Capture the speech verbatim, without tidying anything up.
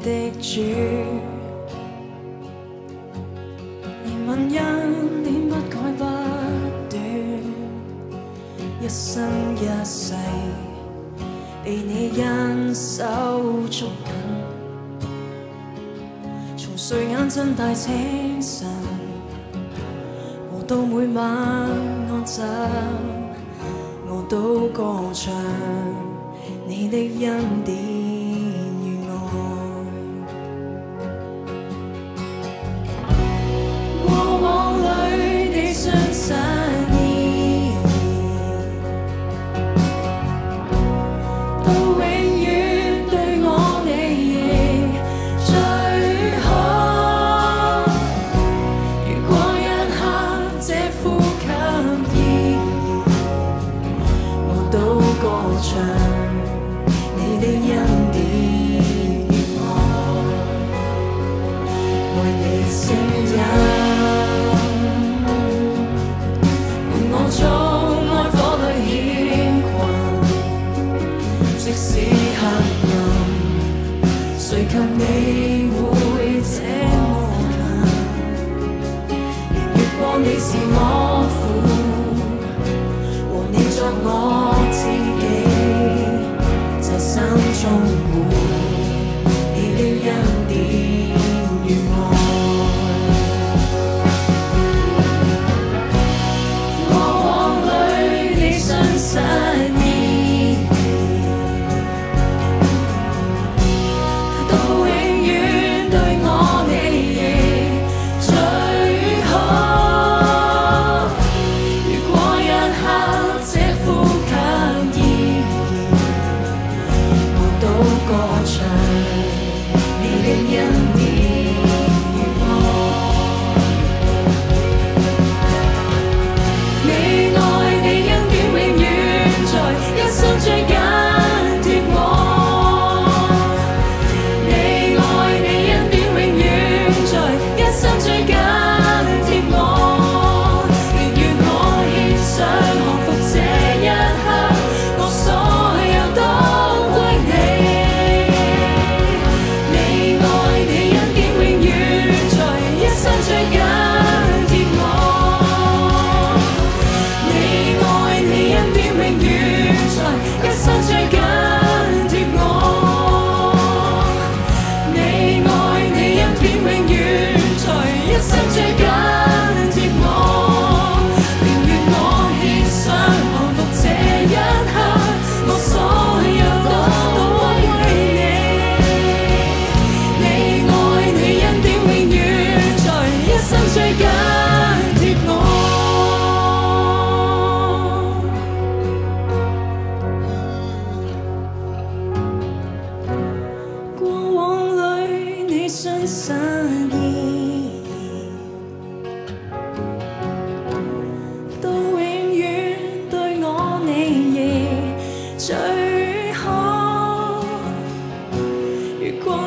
的主，憐憫恩典不改不斷，一生一世被你恩手捉緊，從睡眼睜大清晨，和到每晚安枕，我都歌唱你的恩典與愛。過往裏你信實依然，到永遠對我你亦最好。如果一刻這呼吸依然，我都歌唱你的恩典與愛，為你聲音伴我衝開火裏險困，即使黑暗，誰及你會這麼近？連月光你是我父，和你作我知己，這生充滿你的恩典與愛。過往裏你信實依然，到永遠對我你亦最好。如果一刻這呼吸依然，我都歌唱你的恩典與愛。你愛你恩典永遠在，一生追緊貼我。你愛你恩典永遠在，一生追緊貼我。願願我獻上降服這一刻，我所有都歸你。你愛你恩典永遠在，一生追緊貼我。你愛你恩典永遠在，一生追緊貼我。你愛你恩典永遠在，一生追緊貼我。寧願我獻上降服這一刻，我所有都歸你。你愛你恩典永遠在，一生追緊貼我。過往裏你信實依然，到永遠對我你亦最好。如果